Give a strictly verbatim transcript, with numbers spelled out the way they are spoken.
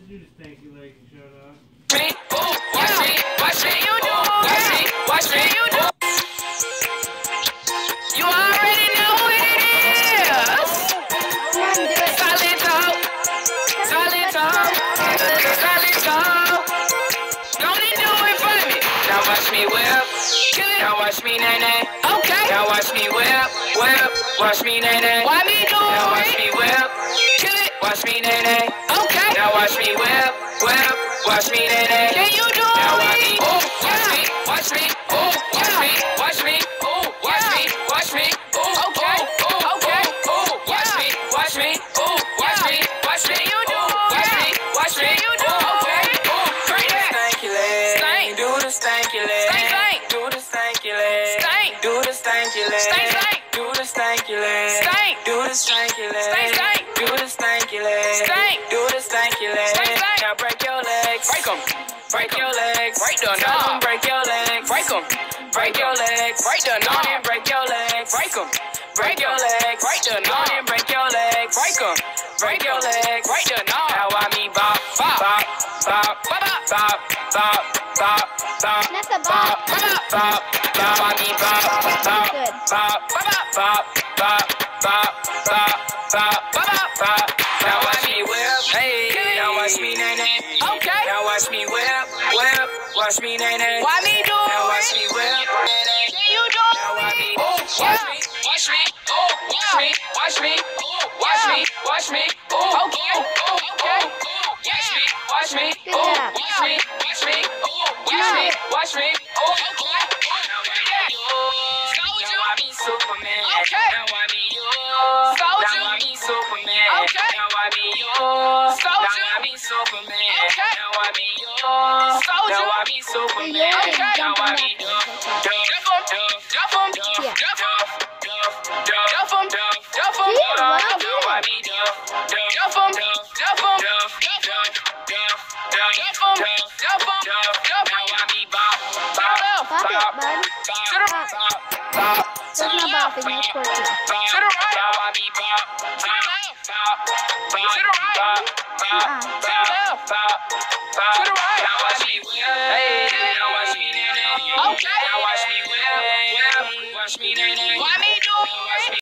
do the stanky leg and shut up. Me, ooh, watch me, watch me, you do. Watch me, watch me, you do. You already know what it is. Solid talk, solid talk, solid talk. Don't you do it for me? Now watch me whip, now watch me nay nay. Okay. Now watch me whip, whip, watch me nay nay. Why me do it? Now watch me whip, kill it, watch me nay nay. Okay. Now watch me whip, whip, watch me nay nay. Can you do it? Now watch me, ooh, watch me, watch me, ooh, watch me, watch me, ooh, watch me, watch me, ooh, okay, ooh, okay, ooh, watch me, watch me, ooh, watch me, watch me, you do it. Watch me, watch me, you do it. Okay, ooh, bring that. Stanky leg, stank, do the stanky leg, stank, stank, do the stanky leg, stank, do the stanky leg, stank, stank, do the stanky leg, stank, do the stanky leg, stank, stank, do the stanky leg, stank, do the stanky leg, stank, stank. Now break your legs, break 'em. Break your legs, break the knob, break your legs, break 'em, break your legs, break the knob, and break your legs, break 'em, break your legs, break the knob, and break your legs, break 'em, break your legs, break the knob. Now I me bop, bop, bop, bop, bop, bop, bop, bop, bop, That's a bop. bop, bop, bop. I me bop, bop, Good. bop, bop, bop, bop, bop, bop, bop, bop, bop. Now watch me whip, hey, now watch me nay nay. Okay. Now watch me whip, whip, watch me nay nay. Why me do it? Now watch me whip, nay nay. Can you do it? Now watch me, oh, watch me, watch me, oh, watch me, watch me, oh, watch me, watch me, oh, okay, oh, okay, oh, watch me, watch me, oh, watch me, watch me, oh, watch me, watch me, oh, okay. Now I be Superman. Okay. Now I be yours. Now I be Superman. Okay. Now I be yours. Now I be Superman. Okay. Now I be yours. Now I be Superman. Okay. Now I be Duff, Duff, Duff, Duff, Duff, Duff, Duff, Duff, Duff, Duff, Now I be Duff, Duff, Duff, Duff, Duff, Duff, Duff, Duff, Duff, Duff, Duff. Now I be Bop, Bop, Bop it, Bop, bud. Bop, Bop. There's no bopping, that's for you. To the right. Now I be bop, to the left. Bop, bop, to the right. Bop, bop, Uh-uh. to the left. Bop, bop, to the right. Now watch me whip. Hey, now watch me nay nay. Okay. Now watch me whip, whip. Watch me nay